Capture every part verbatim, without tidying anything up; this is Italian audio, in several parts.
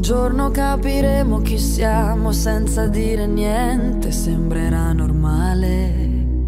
giorno capiremo chi siamo senza dire niente, sembrerà normale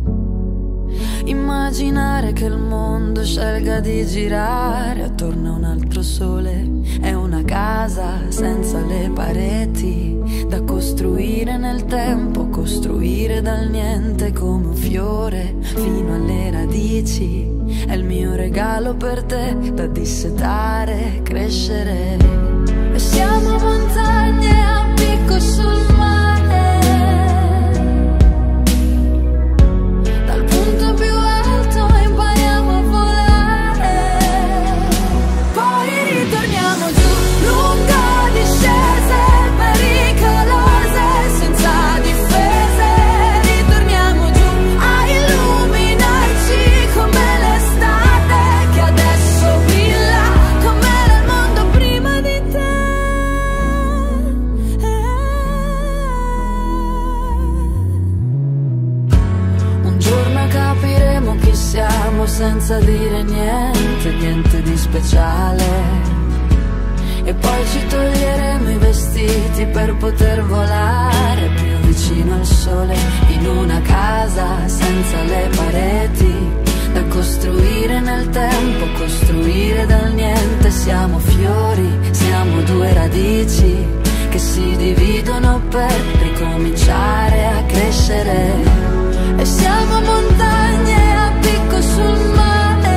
immaginare che il mondo scelga di girare attorno a un altro sole. È una casa senza le pareti da costruire nel tempo, costruire dal niente come un fiore fino alle radici. È il mio regalo per te da dissetare, crescere. E siamo montagne a picco sul mare, dal punto più alto impariamo a volare, poi ritorniamo giù, lungo discese pericolose, senza difese, ritorniamo giù a illuminarci come l'estate che adesso brilla, come era il mondo prima di te. Un giorno capiremo chi siamo senza dire niente, niente di speciale. E poi ci toglieremo i vestiti per poter volare più vicino al sole, in una casa senza le pareti da costruire nel tempo, costruire dal niente. Siamo fiori, siamo due radici che si dividono per ricominciare a crescere. E siamo montagne a picco sul mare,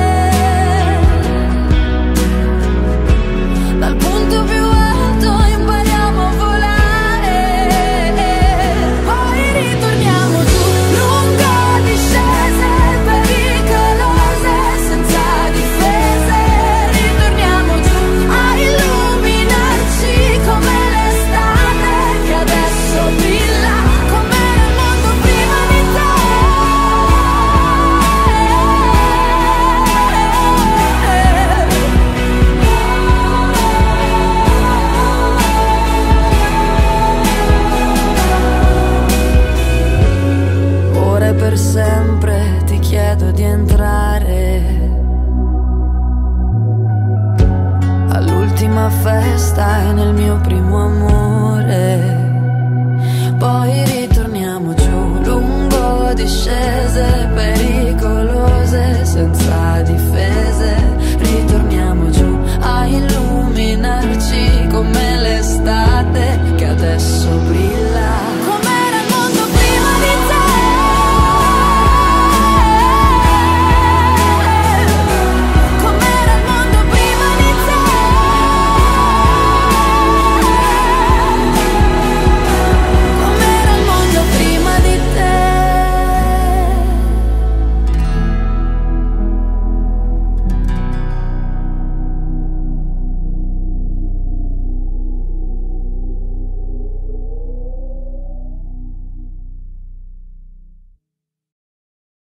dal punto più alto impariamo a volare, poi ritorniamo giù, lungo discese pericolose, senza difese, ritorniamo giù a illuminarci come l'estate che adesso brilla, come era il mondo prima di te. Ora e per sempre ti chiedo di entrare all'ultima festa e nel mio primo amore, poi ritorniamo giù lungo discese